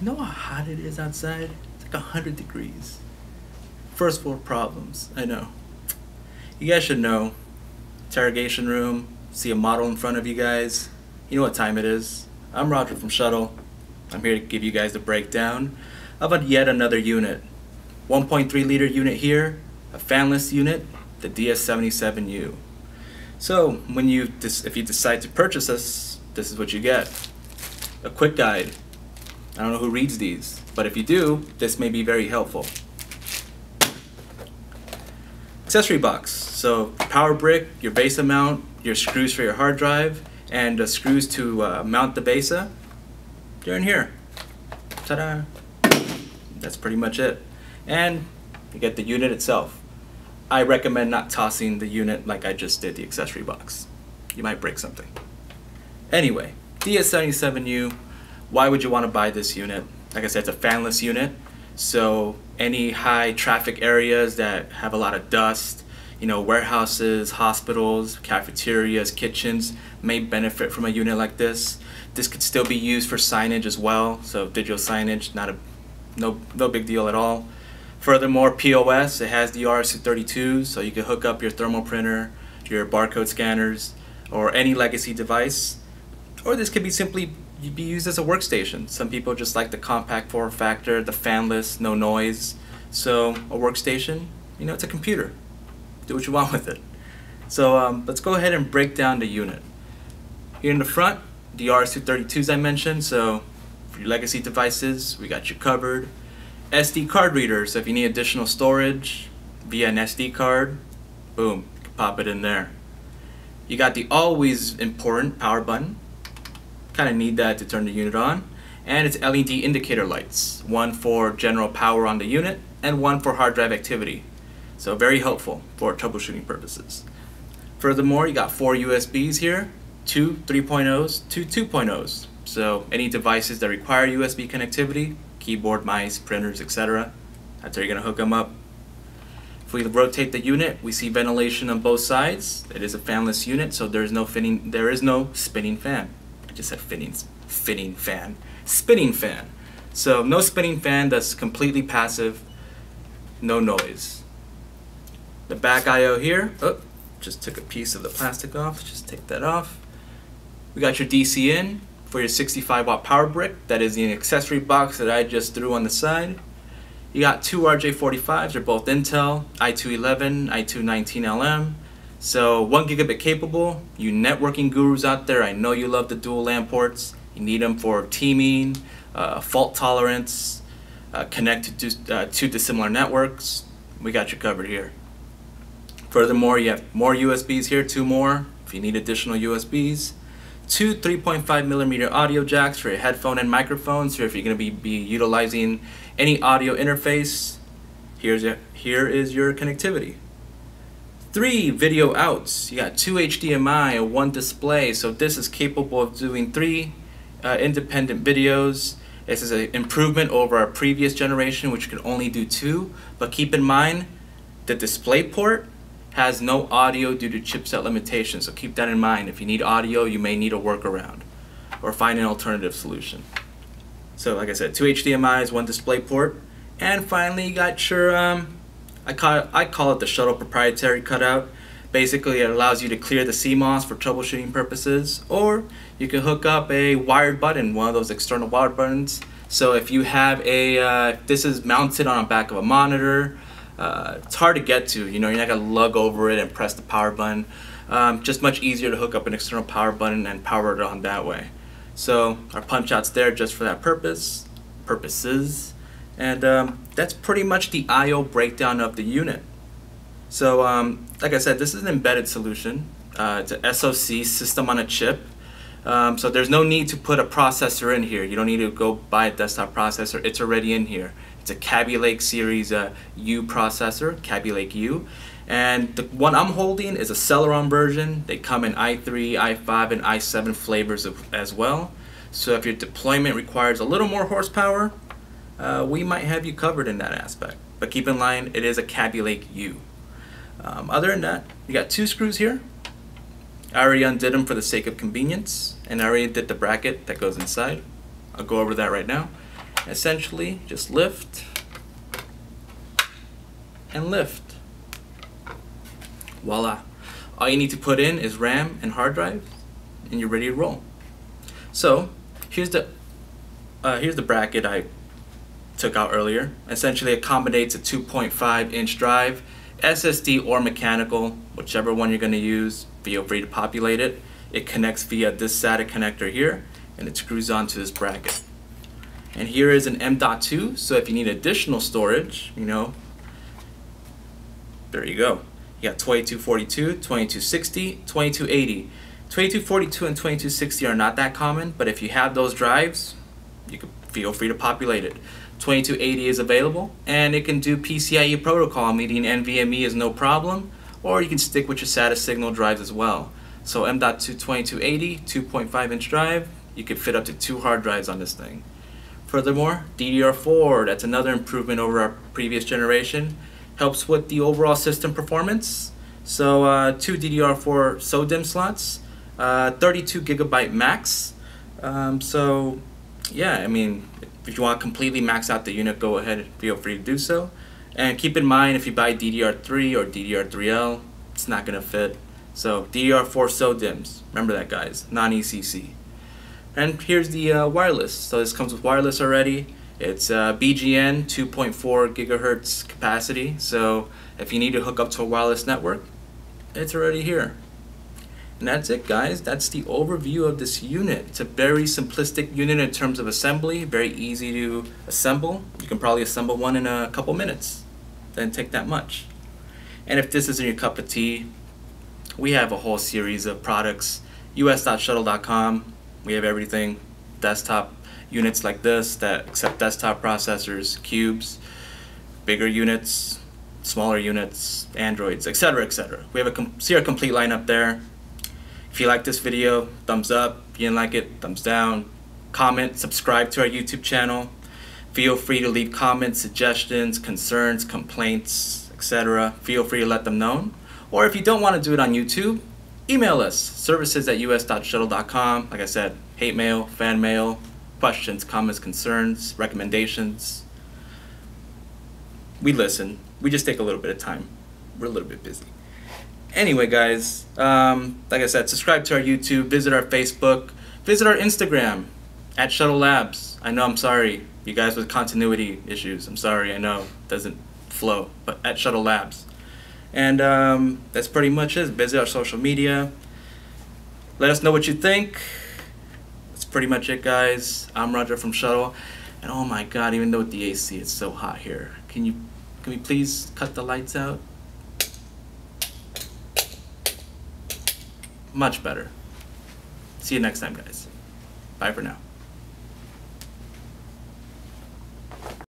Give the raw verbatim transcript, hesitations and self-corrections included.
You know how hot it is outside? It's like a hundred degrees. First world problems, I know. You guys should know. Interrogation room, see a model in front of you guys. You know what time it is. I'm Roger from Shuttle. I'm here to give you guys the breakdown of a yet another unit. one point three liter unit here, a fanless unit, the D S seventy-seven U. So when you, if you decide to purchase this, this is what you get. A quick guide. I don't know who reads these, but if you do, this may be very helpful. Accessory box. So power brick, your BESA mount, your screws for your hard drive, and the screws to uh, mount the BESA. They're in here. Ta-da! That's pretty much it. And you get the unit itself. I recommend not tossing the unit like I just did the accessory box. You might break something. Anyway, D S seventy-seven U, why would you want to buy this unit? Like I said, it's a fanless unit, so any high traffic areas that have a lot of dust, you know, warehouses, hospitals, cafeterias, kitchens may benefit from a unit like this. This could still be used for signage as well, so digital signage, not a, no, no big deal at all. Furthermore, P O S, it has the R S two thirty-two, so you can hook up your thermal printer, your barcode scanners, or any legacy device. Or this could be simply be used as a workstation. Some people just like the compact form factor, the fanless, no noise. So a workstation, you know, it's a computer. Do what you want with it. So um, let's go ahead and break down the unit. Here in the front, the R S two thirty-twos I mentioned, so for your legacy devices, we got you covered. S D card reader, so if you need additional storage via an S D card, boom, you can pop it in there. You got the always important power button. Kind of need that to turn the unit on. And it's L E D indicator lights, one for general power on the unit and one for hard drive activity. So very helpful for troubleshooting purposes. Furthermore, you got four U S Bs here, two three point ohs, two two point ohs. So any devices that require U S B connectivity, keyboard, mice, printers, et cetera, that's how you're gonna hook them up. If we rotate the unit, we see ventilation on both sides. It is a fanless unit, so there is no fitting, there is no spinning fan. I just said fitting, fitting fan, spinning fan. So no spinning fan, that's completely passive, no noise. The back I O here, oh, just took a piece of the plastic off, just take that off. We got your D C in for your sixty-five watt power brick. That is the accessory box that I just threw on the side. You got two R J forty-fives, they're both Intel, i two eleven, i two nineteen L M. So one gigabit capable. You networking gurus out there, I know you love the dual LAN ports. You need them for teaming, uh, fault tolerance, uh, connect to uh, two dissimilar networks. We got you covered here. Furthermore, you have more U S Bs here, two more if you need additional U S Bs. Two three point five millimeter audio jacks for your headphone and microphones, or if you're going to be, be utilizing any audio interface, here's your, here is your connectivity. Three video outs. You got two H D M I and one display, so this is capable of doing three uh, independent videos. This is an improvement over our previous generation, which could only do two, but keep in mind the display port has no audio due to chipset limitations, so keep that in mind. If you need audio, you may need a workaround or find an alternative solution. So like I said, two H D M Is, one display port, and finally you got your, um, I, call it, I call it the Shuttle proprietary cutout. Basically it allows you to clear the C MOS for troubleshooting purposes, or you can hook up a wired button, one of those external wired buttons. So if you have a, uh, this is mounted on the back of a monitor, Uh, it's hard to get to, you know, you're not going to lug over it and press the power button. Um, just much easier to hook up an external power button and power it on that way. So our punch out's there just for that purpose, purposes, and um, that's pretty much the I O breakdown of the unit. So um, like I said, this is an embedded solution. Uh, it's an S O C, system on a chip. Um, so there's no need to put a processor in here. You don't need to go buy a desktop processor. It's already in here. It's a Kaby Lake series uh, U processor, Kaby Lake U. And the one I'm holding is a Celeron version. They come in i three, i five, and i seven flavors of, as well. So if your deployment requires a little more horsepower, uh, we might have you covered in that aspect. But keep in mind, it is a Kaby Lake U. Um, other than that, you got two screws here. I already undid them for the sake of convenience, and I already did the bracket that goes inside. I'll go over that right now. Essentially, just lift and lift. Voila. All you need to put in is RAM and hard drive, and you're ready to roll. So here's the uh, here's the bracket I took out earlier. Essentially, it accommodates a two point five inch drive, S S D or mechanical, whichever one you're going to use. Feel free to populate it. It connects via this SATA connector here, and it screws onto this bracket. And here is an M dot two, so if you need additional storage, you know, there you go. You got twenty-two forty-two, twenty-two sixty, twenty-two eighty. twenty-two forty-two and twenty-two sixty are not that common, but if you have those drives, you can feel free to populate it. twenty-two eighty is available, and it can do P C I E protocol, meaning N V M e is no problem, or you can stick with your SATA signal drives as well. So M dot two twenty-two eighty, two point five inch drive, you could fit up to two hard drives on this thing. Furthermore, D D R four, that's another improvement over our previous generation. Helps with the overall system performance. So uh, two D D R four SODIMM slots, uh, thirty-two gigabyte max. Um, so yeah, I mean, if you want to completely max out the unit, go ahead and feel free to do so. And keep in mind, if you buy D D R three or D D R three L, it's not going to fit. So D D R four SODIMMs, remember that guys, non E C C. And here's the uh, wireless. So this comes with wireless already. It's uh, B G N two point four gigahertz capacity. So if you need to hook up to a wireless network, it's already here. And that's it, guys. That's the overview of this unit. It's a very simplistic unit in terms of assembly, very easy to assemble. You can probably assemble one in a couple minutes. Doesn't take that much. And if this isn't your cup of tea, we have a whole series of products. U S dot shuttle dot com. We have everything. Desktop units like this that accept desktop processors, cubes, bigger units, smaller units, Androids, et cetera, et cetera. We have a com see our complete lineup there. If you like this video, thumbs up. If you didn't like it, thumbs down. Comment, subscribe to our YouTube channel. Feel free to leave comments, suggestions, concerns, complaints, et cetera. Feel free to let them know. Or if you don't want to do it on YouTube, email us, services at U S dot shuttle dot com. Like I said, hate mail, fan mail, questions, comments, concerns, recommendations. We listen. We just take a little bit of time. We're a little bit busy. Anyway, guys, um, like I said, subscribe to our YouTube, visit our Facebook, visit our Instagram, at Shuttle Labs. I know, I'm sorry, you guys with continuity issues. I'm sorry, I know, it doesn't flow, but at Shuttle Labs. And um, that's pretty much it. Visit our social media. Let us know what you think. That's pretty much it, guys. I'm Roger from Shuttle. And oh my God, even though with the A C, it's so hot here. Can you, can we please cut the lights out? Much better. See you next time, guys. Bye for now.